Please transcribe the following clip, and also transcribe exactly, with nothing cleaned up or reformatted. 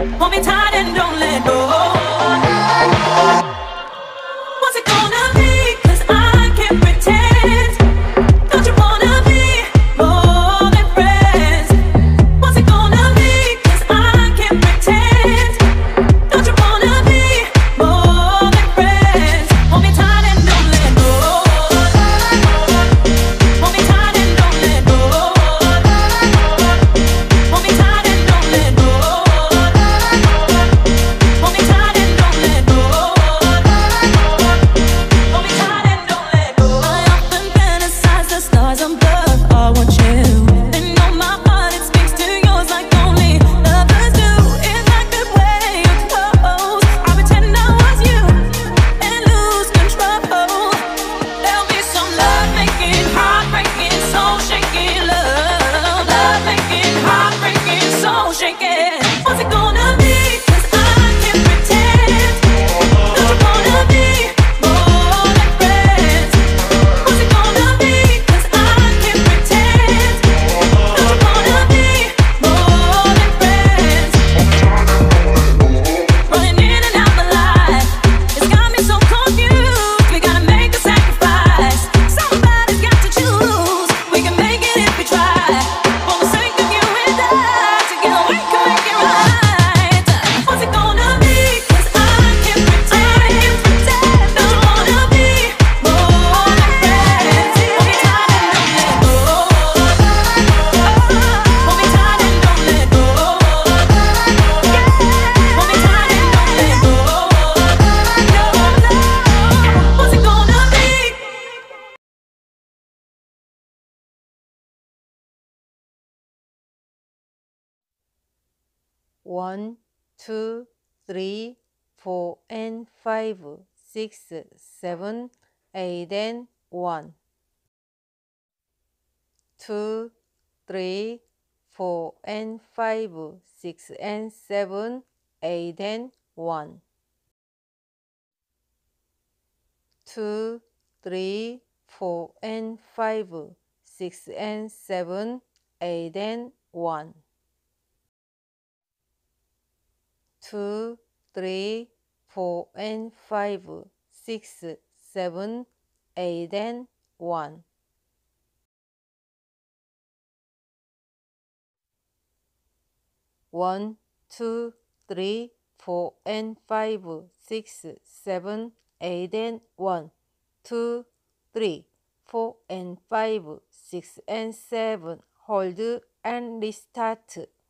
Hold me tight and don't let go. What's it gonna be? 'Cause I can't pretend. Don't you wanna be more than friends? What's it gonna be? 'Cause I can't pretend. Don't you wanna be more than friends? Hold me tight and don't let go. Hold me tight and don't let go. Hold me tight and don't let go. Hold me tight and don't let go. Hold me tight and don't let go. I often fantasize the stars above. I want you. They know my heart, it speaks to yours like only lovers do. If I could wear your clothes, I pretend I was you and lose control. There'll be some love-making, heartbreaking, soul-shaking love. Love-making, heartbreaking, soul-shaking. What's it gonna be? 'Cause I can't pretend. Don't you wanna be more than friends? What's it gonna be? 'Cause I can't pretend. Don't you wanna be more than friends? Running in and out my life, it's got me so confused. We gotta make a sacrifice. Somebody's got to choose. We can make it if we try. For the sake of you and I, together we can make it right. What's it gonna be? 'Cause I can't pretend. Don't you wanna be more than friends? Hold me tight and don't let go. Hold me tight and don't let go. Hold me tight and don't let go. What's it gonna be? One, two, three, four, and five, six, seven, eight, and one. Two, three, four, and five, six, and seven, eight, and one. Two, three, four, and five, six, and seven, eight, and one. Two, three, four, and five, six, seven, eight, and one. One, two, three, four, and five, six, seven, eight, and one. Two, three, four, and five, six, and seven. Hold and restart.